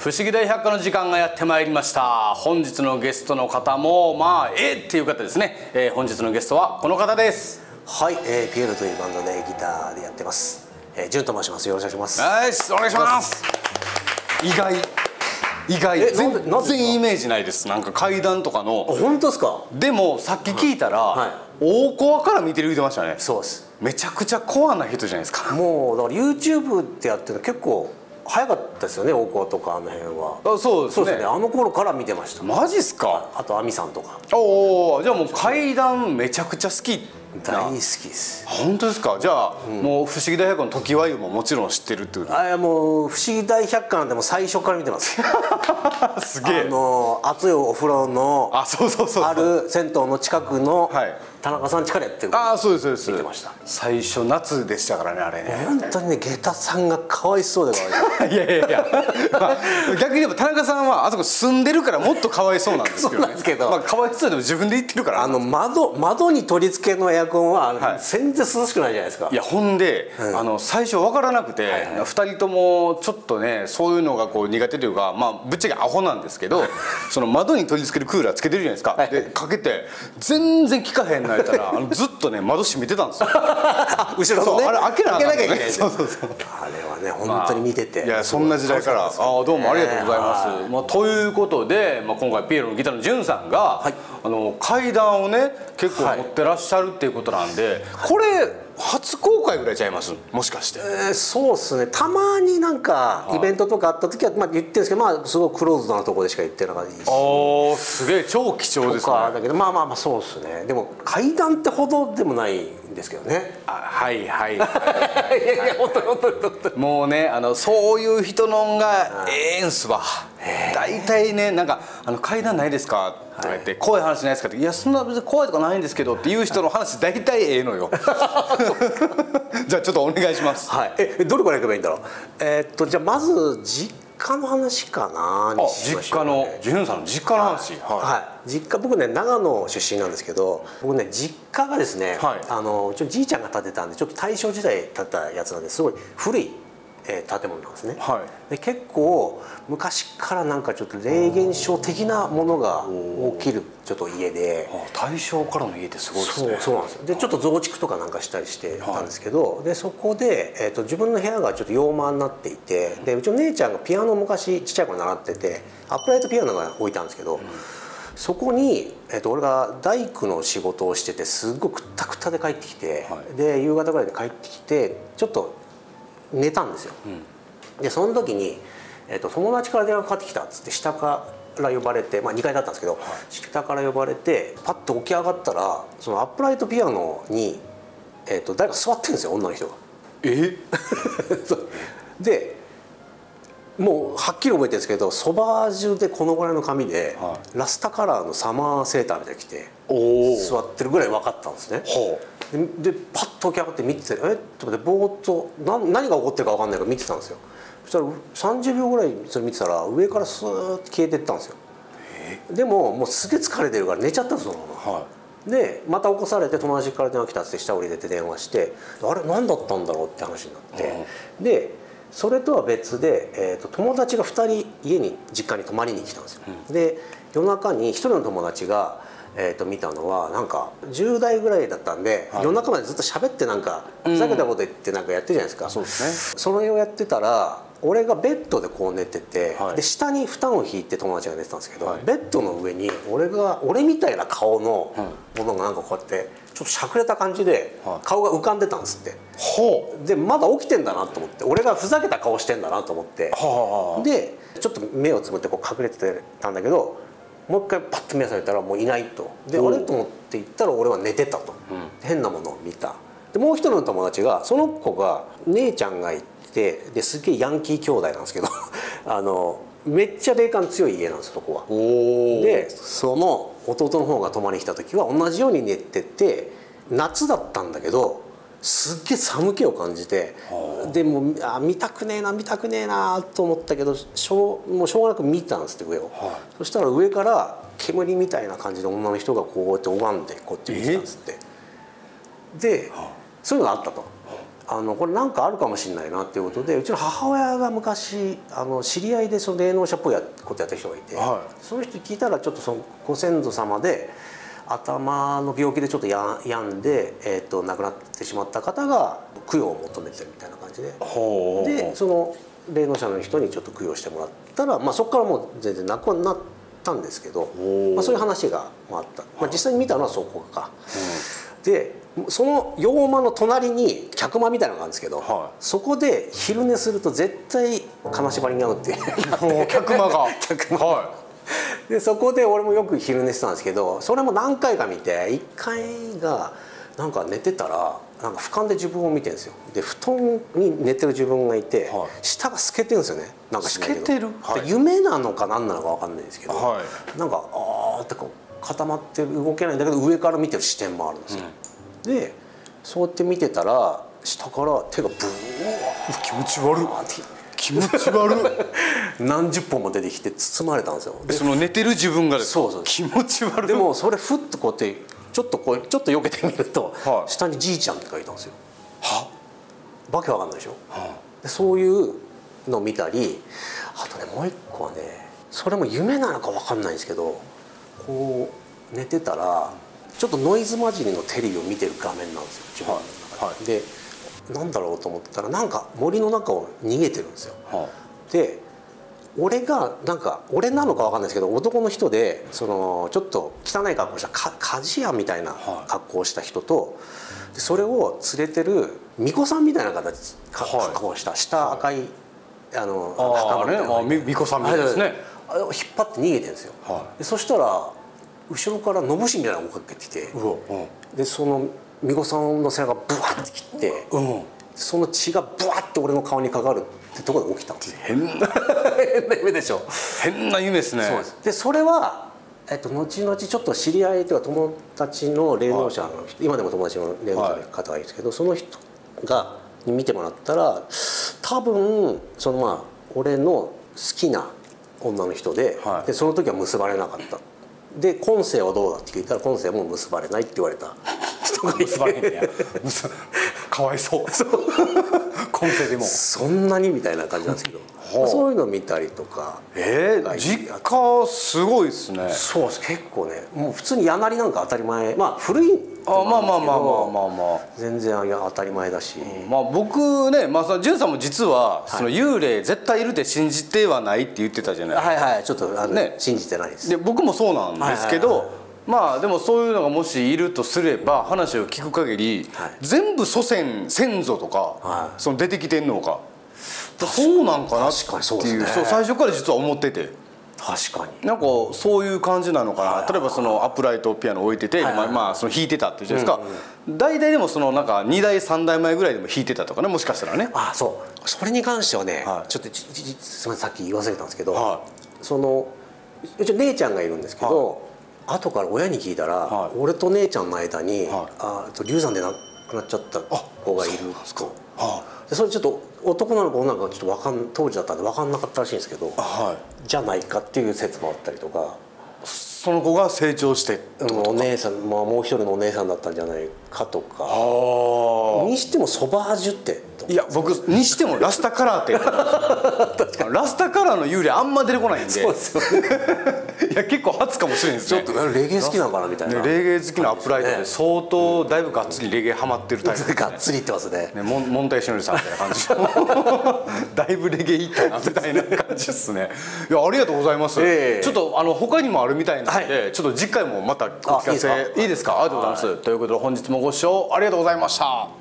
不思議大百科の時間がやってまいりました。本日のゲストの方もっていう方ですね。本日のゲストはこの方です。 はい、ピエールというバンドでギターでやってます。ジュンと申します。よろしくお願いします。 はい、お願いします。意外全然イメージないです。なんか階段とかの。 本当ですか。 でもさっき聞いたら、大コアから見てる言ってましたね。 そうです。 めちゃくちゃコアな人じゃないですか。 もうだから YouTube ってやってるの結構早かったですよね、大コアとかあの辺は。 そうですね。 あの頃から見てました。 マジっすか。 あと亜美さんとか。 おお、じゃあもう階段めちゃくちゃ好き。 大好きです。 本当ですか。じゃあ、もう不思議大百科の常盤湯ももちろん知ってるってこと。 もう不思議大百科なんてもう最初から見てます。 すげえ。 熱いお風呂のある銭湯の近くの田中さん家からやってる。 そうですそうです。 見てました。 最初夏でしたからね、あれね。 本当にね、下駄さんがかわいそうでかわいそう。 いや逆に言えば田中さんはあそこ住んでるからもっとかわいそうなんですけどね。かわいそうでも自分で言ってるから。 窓に取り付けのエアコンは全然涼しくないじゃないですか。 いや、ほんで最初分からなくて、2人ともちょっとね、そういうのがこう苦手というか、ぶっちゃけアホなんですけど、その窓に取り付けるクーラーつけてるじゃないですか。でかけて全然効かへんなったらずっとね窓閉めてたんですよ。 後ろのね、 あれ開けなきゃいけない。 あれはね、本当に見てて、 いや、そんな時代からどうもありがとうございます。ということで、今回ピエロのギターのジュンさんが階段をね結構持ってらっしゃるっていうことなんで、これ初公開ぐらいちゃいます、もしかして。 そうですね。たまになんかイベントとかあった時は言ってるんですけど、すごいクローズドなところでしか言ってなかったし。 すげえ超貴重ですね。 だけどそうですね。でも階段ってほどでもないんですけどね。 はいはい。 いや本当にもうね、そういう人のがええんすわ。大体ね、なんか階段ないですかとか言って、怖い話ないですかって、いやそんな別に怖いとかないんですけどっていう人の話大体ええのよ。じゃあちょっとお願いします。 はい。どれからいけばいいんだろう。じゃあまず実家の話かな。 実家のジュンさんの実家の話。 はい。実家、僕ね長野出身なんですけど、僕ね実家がですね、うちのじいちゃんが建てたんで、ちょっと大正時代建てたやつなんですごい古い建物なんですね。で結構昔からなんかちょっと霊現象的なものが起きるちょっと家で。 大正からの家ってすごいですね。 そうなんですよ。でちょっと増築とかなんかしたりしてたんですけど、でそこで、自分の部屋がちょっと洋間になっていて、でうちの姉ちゃんがピアノを昔ちっちゃい頃習ってて、アップライトピアノが置いたんですけど、そこに、俺が大工の仕事をしてて、すっごくくったくたで帰ってきて、で夕方ぐらいで帰ってきてちょっと寝たんですよ。でその時に、友達から電話かかってきたっつって下から呼ばれて、2階だったんですけど、下から呼ばれてパッと起き上がったら、そのアップライトピアノに、誰か座ってるんですよ、女の人が。でもうはっきり覚えてるんですけど、ソバージュでこのぐらいの髪で、ラスタカラーのサマーセーターみたいに着て座ってるぐらい分かったんですね。でパッと起き上がって見てて、と思ってぼーっと何が起こってるか分かんないから見てたんですよ。そしたら30秒ぐらいそれ見てたら上からスーッと消えてったんですよ。でももうすげえ疲れてるから寝ちゃったんですよ、そのまま。でまた起こされて、友達から電話来たって下降りて電話して、あれ何だったんだろうって話になって、でそれとは別で、友達が2人家に実家に泊まりに来たんですよ。で夜中に1人の友達が見たのは、なんか10代ぐらいだったんで、夜中までずっと喋って、なんかふざけたこと言ってなんかやってるじゃないですか。そうですね。それをやってたら、俺がベッドでこう寝てて、で下に布団を引いて友達が寝てたんですけど、ベッドの上に俺みたいな顔のものがなんかこうやってちょっとしゃくれた感じで顔が浮かんでたんですって。でまだ起きてんだなと思って、俺がふざけた顔してんだなと思って、でちょっと目をつぶってこう隠れてたんだけど、もう一回パッと目を覚めたらもういないと。であれと思って行ったら俺は寝てたと。変なものを見た。でもう一人の友達が、その子が姉ちゃんがいて、ですげえヤンキー兄弟なんですけどめっちゃ霊感強い家なんですよ、そこは。でその弟の方が泊まりに来た時は同じように寝てて、夏だったんだけどすっげえ寒気を感じて、でもう見たくねえなと思ったけど、もうしょうがなく見たんですって、上を。そしたら上から煙みたいな感じで女の人がこうやって拝んでこうやって見てたんですって。でそういうのがあったと。 これなんかあるかもしれないなっていうことで、うちの母親が昔知り合いでその霊能者っぽいことやってる人がいて、その人に聞いたらちょっとそのご先祖様で頭の病気でちょっと病んで、亡くなってしまった方が供養を求めてるみたいな感じで、その霊能者の人にちょっと供養してもらったら、そこからもう全然なくなったんですけど、そういう話があった、実際に見たのはそこか。でその洋間の隣に客間みたいなのがあるんですけど、そこで昼寝すると絶対金縛りに遭うっていう客間がでそこで俺もよく昼寝してたんですけど、それも何回か見て、1回がなんか寝てたらなんか俯瞰で自分を見てるんですよ。で布団に寝てる自分がいて、下が透けてるんですよね。なんか透けてる、 夢なのか何なのか分かんないんですけど、なんかあーってこう固まってる、動けないんだけど上から見てる視点もあるんですよ。でそうやって見てたら下から手がブワー、 気持ち悪い、気持ち悪い何十本も出てきて包まれたんですよ。 その寝てる自分がですか？そう気持ち悪い。 でもそれふっとこうやってちょっと避けてみると、下にじいちゃんって書いたんですよ。わけわかんないでしょ。でそういうのを見たり、あとねもう一個はね、それも夢なのかわかんないんですけど、こう寝てたらちょっとノイズ混じりのテレビを見てる画面なんですよ、自分の中で。でなんだろうと思ったら、なんか森の中を逃げてるんですよ。で俺がなんか俺なのか分かんないですけど、男の人でちょっと汚い格好した鍛冶屋みたいな格好をした人と、それを連れてる巫女さんみたいな形格好をした下赤い袴みたいな巫女さんみたいですね。 引っ張って逃げてるんですよ。そしたら後ろからのぶしみたいなのが追っかけてきて、でその巫女さんの背中ブワッて切って、その血がブワッて俺の顔にかかるってところで起きたんですよ。変な夢でしょ。 変な夢ですね。 そうです。でそれは後々ちょっと知り合いというか友達の霊能者の人、今でも友達の霊能者の方がいるんですけど、その人が見てもらったら、多分俺の好きな女の人で、でその時は結ばれなかった。で今世はどうだって聞いたら、今世はもう結ばれないって言われた人がいて、 結ばれへんねやかわいそう今世でもそんなにみたいな感じなんですけど、そういうのを見たりとか。 実家すごいですね。 そうです。結構ね、もう普通に柳なんか当たり前、古い全然当たり前だし、 僕ね、潤さんも実はその幽霊絶対いるって信じてはないって言ってたじゃないですか。 ちょっと信じてないです。 で僕もそうなんですけど、でもそういうのがもしいるとすれば、話を聞く限り全部祖先先祖とかその出てきてんのか、そうなんかなっていう、最初から実は思ってて。 確かになんかそういう感じなのかな。例えばそのアップライトピアノ置いてて、その弾いてたって言うじゃないですか。大体でもそのなんか2台3台前ぐらいでも弾いてたとかね、もしかしたらね。 それに関してはね、ちょっとすみません、さっき言い忘れたんですけど、うち姉ちゃんがいるんですけど、後から親に聞いたら、俺と姉ちゃんの間に流産で亡くなっちゃった子がいると。それちょっと男なのか女なのかちょっと当時だったんで分かんなかったらしいんですけど、じゃないかっていう説もあったりとか。 その子が成長してお姉さん、もう一人のお姉さんだったんじゃないかとか。にしてもソバージュって、 いや僕にしてもラスタカラーってラスタカラーの幽霊あんま出てこないんで、そうですよねいや結構初かもしれないですね。 ちょっとレゲエ好きなのかなみたいな。 レゲエ好きなアップライトで相当だいぶがっつりレゲエハマってるタイプですね。 がっつりいってますね。 モンタイシノリさんみたいな感じだいぶレゲエいったなみたいな感じですね。いやありがとうございます。ちょっと他にもあるみたいなので、ちょっと次回もまたお聞かせいいですか。ありがとうございます。ということで本日もご視聴ありがとうございました。